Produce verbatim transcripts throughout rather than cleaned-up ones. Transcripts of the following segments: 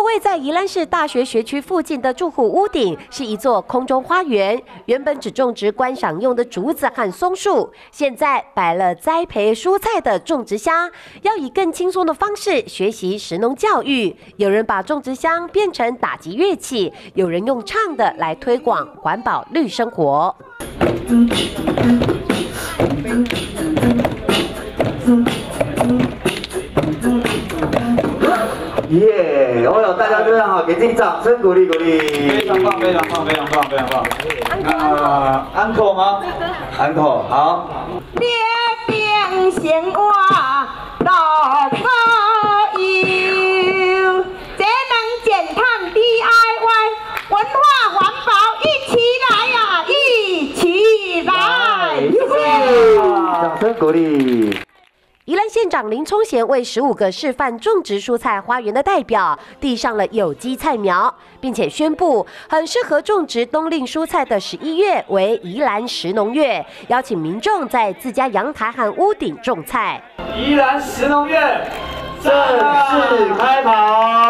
位在宜兰市大学学区附近的住户屋顶是一座空中花园，原本只种植观赏用的竹子和松树，现在摆了栽培蔬菜的种植箱，要以更轻松的方式学习食农教育。有人把种植箱变成打击乐器，有人用唱的来推广环保绿生活。 耶！哦哟，大家非常好，给自己掌声鼓励鼓励。 非常棒，非常棒，非常棒，非常棒。那 uncle 吗 ？uncle 好。 列兵先话老可有，节能减碳 D I Y， 文化环保一起来呀、啊，一起来！ 谢谢，掌声鼓励。 宜兰县长林聪贤为十五个示范种植蔬菜花园的代表递上了有机菜苗，并且宣布很适合种植冬令蔬菜的十一月为宜兰食农月，邀请民众在自家阳台和屋顶种菜。 宜兰食农月正式开跑，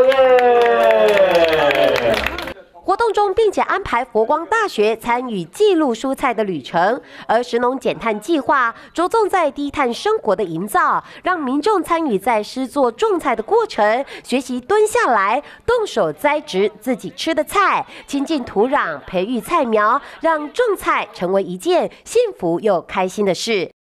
耶！ 活动中，并且安排佛光大学参与记录蔬菜的旅程，而食农减碳计划着重在低碳生活的营造，让民众参与在施作种菜的过程，学习蹲下来动手栽植自己吃的菜，亲近土壤，培育菜苗，让种菜成为一件幸福又开心的事。